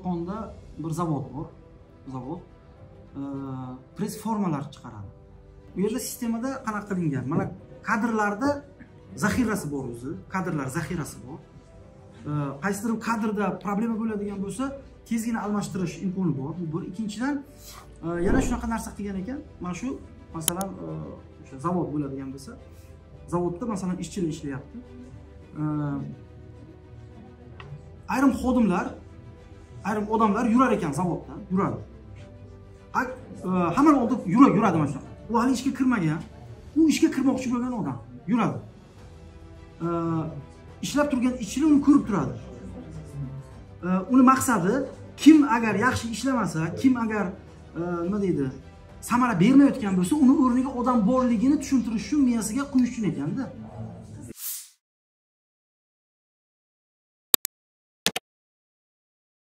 Qo'qonda bir zavod bor. Zavod press formalar chiqaradi. Bu yerda sistemada qanaqa qilingan? Mana kadrlarda zaxirasi bor o'zi, kadrlar zaxirasi bor. Qaysidir kadrda problema bo'ladigan bo'lsa, tezgina almashtirish imkoni bor. Bu bir. Ikkinchidan, yana shunaqa narsa qilgan ekan. Mana shu, masalan, o'sha zavod bo'ladigan bo'lsa, zavodda masalan ishchilar ishlayapti. Ayrim xodimlar, ayrim odamlar yurar ekan zavodda, yuradi. Hamma oldi yuradi mana shunaqa. U hali ishga kirmagan, u ishga kirmoqchi bo'lgan odam yuradi. Ishlab turgan ishchilar uni ko'rib turadi. Uni maqsadi, kim agar yaxshi ishlamasa, kim agar nima deydi, samara bermayotgan bo'lsa, uni o'rniga odam borligini tushuntirish uchun miyasiga quyish uchun ekanda.